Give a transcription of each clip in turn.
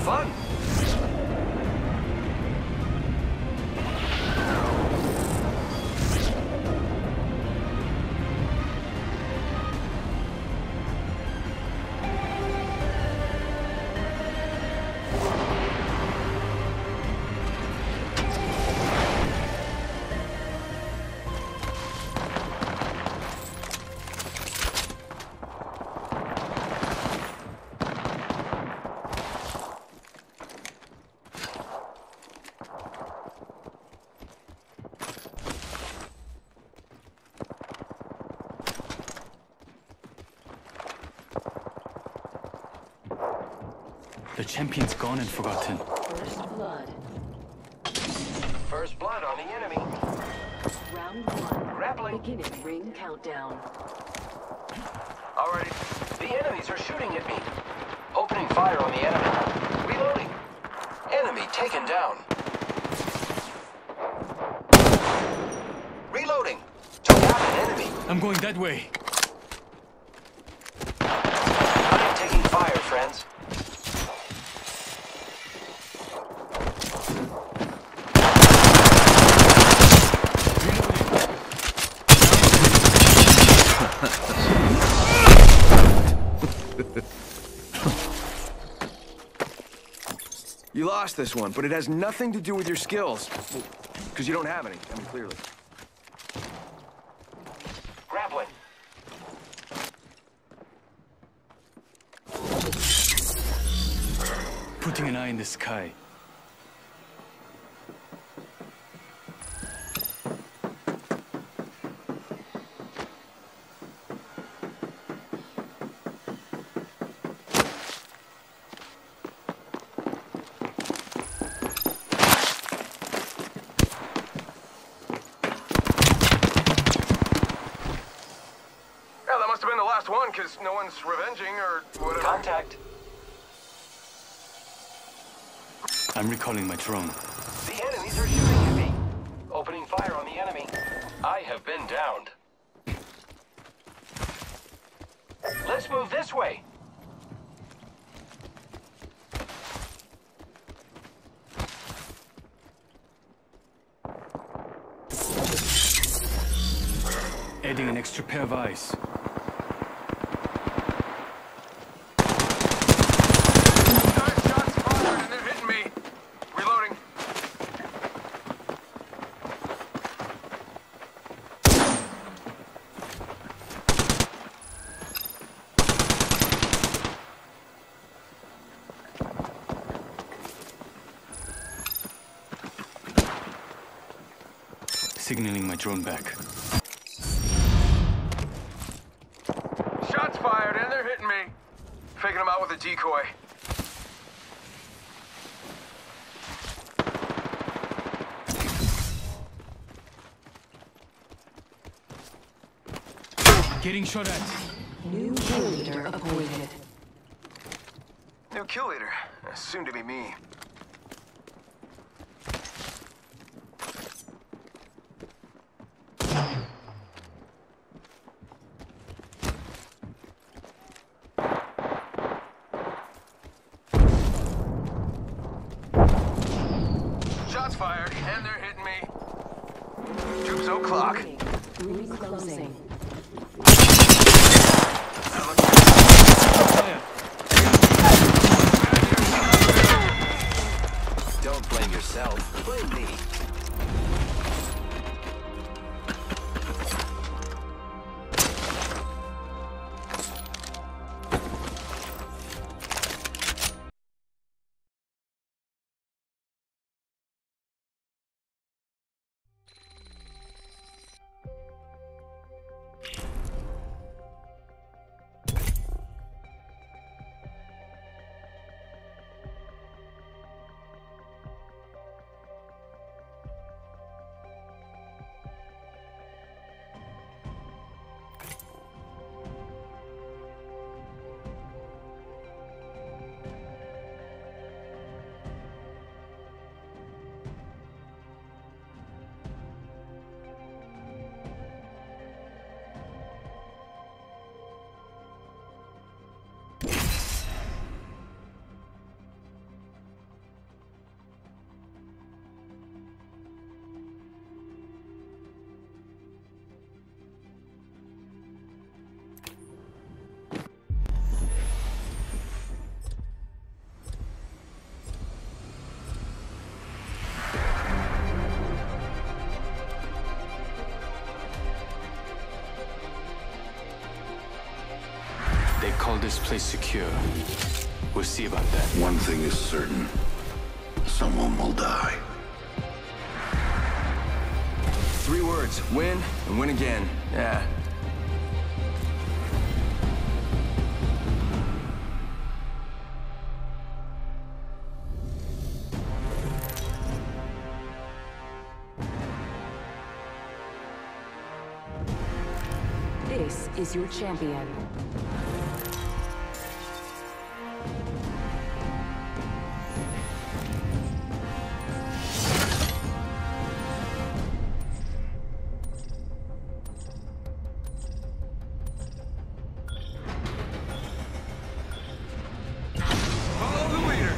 fun. The champion's gone and forgotten. First blood. First blood on the enemy. Round one. Grappling. Beginning ring countdown. Alright. The enemies are shooting at me. Opening fire on the enemy. Reloading. Enemy taken down. Reloading. Took out an enemy. I'm going that way. I'm taking fire, friends. You lost this one, but it has nothing to do with your skills. Because you don't have any, I mean, clearly. Grappling. Putting an eye in the sky. One, because no one's revenging or whatever. Contact. I'm recalling my drone. The enemies are shooting at me. Opening fire on the enemy. I have been downed. Let's move this way. Adding an extra pair of eyes. Signaling my drone back. Shots fired, and they're hitting me. Faking them out with a decoy. Getting shot at. New kill leader appointed. New kill leader. Soon to be me. Shots fired, and they're hitting me. Tubes o'clock. Ring closing. Don't blame yourself. Blame me. call this place secure. We'll see about that. One thing is certain. Someone will die. 3 words. Win and win again. Yeah. This is your champion. Follow the leader.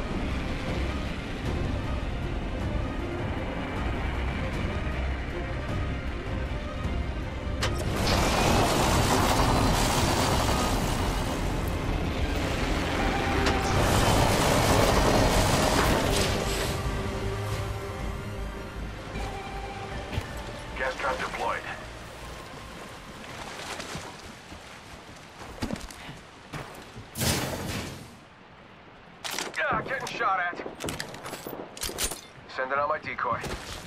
Gas trap deployed. Getting shot at. Sending out my decoy.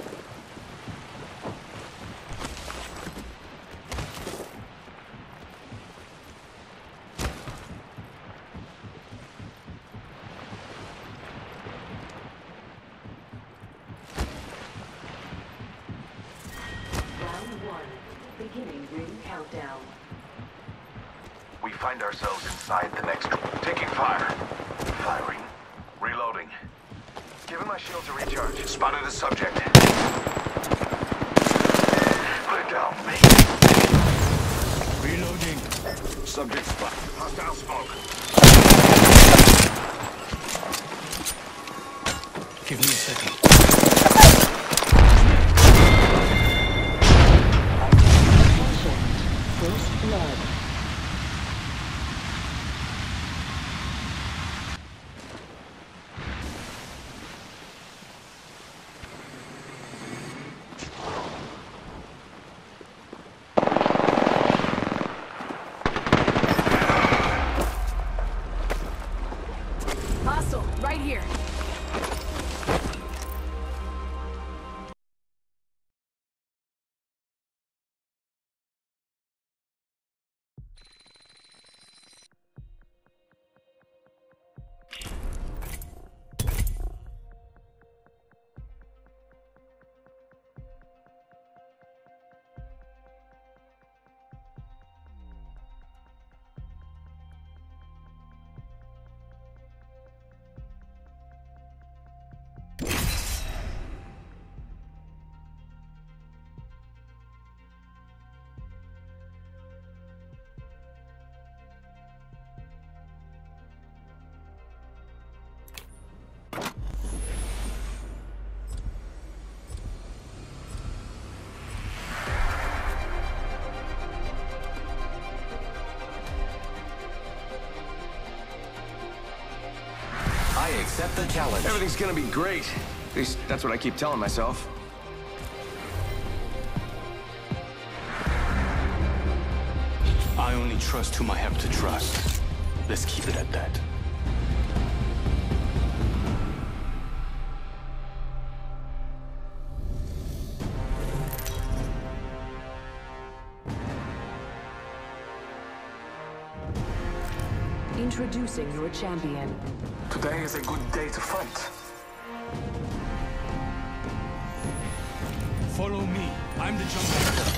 Round 1. Beginning ring countdown. We find ourselves inside the next... Taking fire. Firing. Reloading. Giving my shields a recharge. Spotted a subject. Put it down, me. Reloading. Subject spot. Hostile smoke. Give me a second. First blood. Hostile, right here. I accept the challenge. Everything's gonna be great. At least, that's what I keep telling myself. I only trust whom I have to trust. Let's keep it at that. Introducing your champion. Today is a good day to fight. Follow me. I'm the jump master.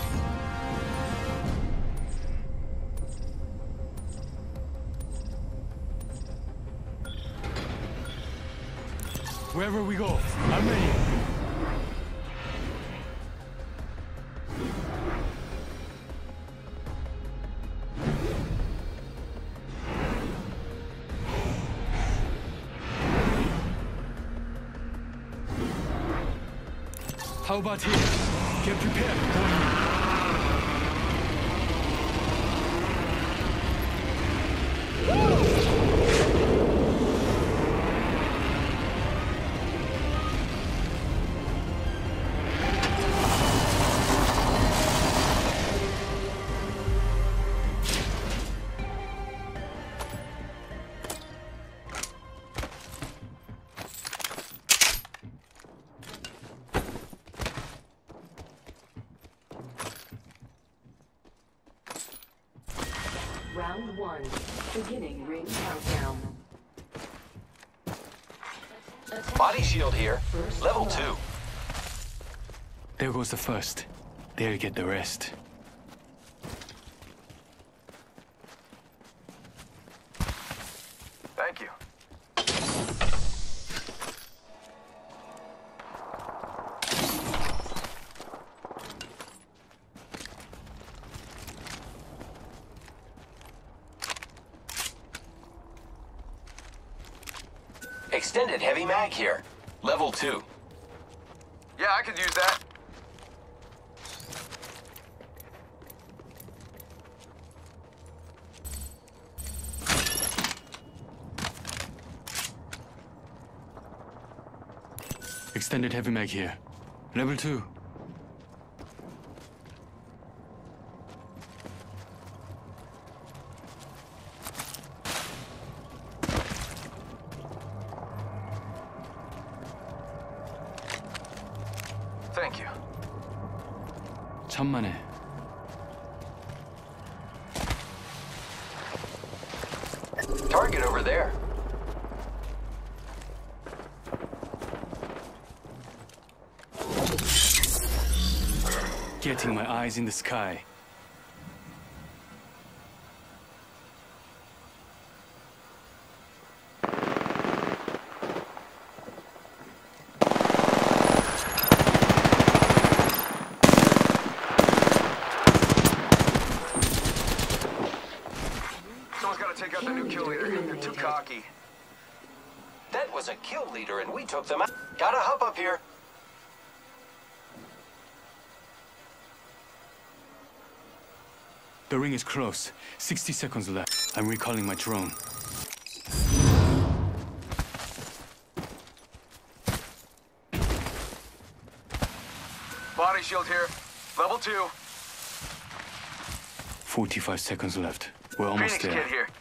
Wherever we go, I'm ready. How about here? Get prepared, boy. Round 1. Beginning ring countdown. Body shield here. Level 2. There goes the first. They'll get the rest. Thank you. Extended heavy mag here. Level 2. Yeah, I could use that. Extended heavy mag here. Level 2. Thank you. 천만에. Target over there. Getting my eyes in the sky. Someone's got to take out the new kill leader. They're too cocky. That was a kill leader and we took them out. Gotta hop up here. The ring is close. 60 seconds left. I'm recalling my drone. Body shield here. Level 2. 45 seconds left. We're almost Phoenix there. kid here.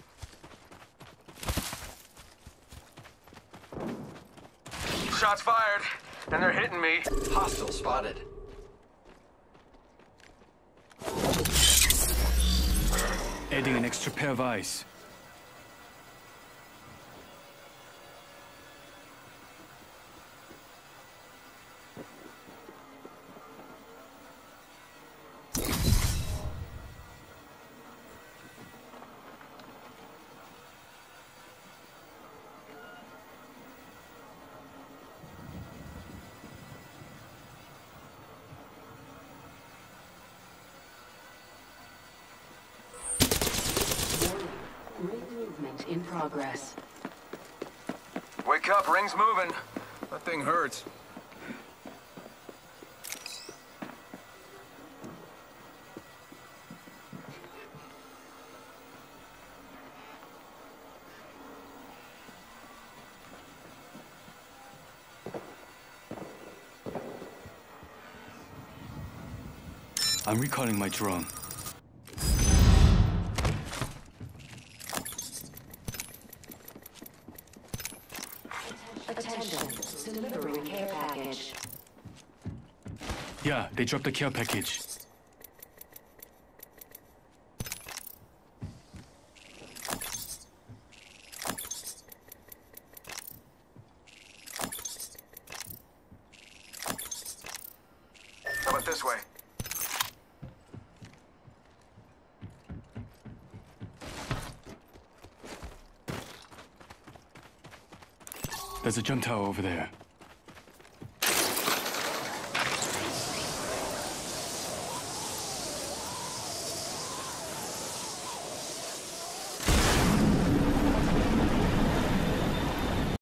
Shots fired, and they're hitting me. Hostile spotted. Adding an extra pair of eyes. Ring movement in progress. Wake up, ring's moving. That thing hurts. I'm recalling my drone. Attention. Delivering care package. Yeah, they dropped the care package. How about this way? There's a jump tower over there.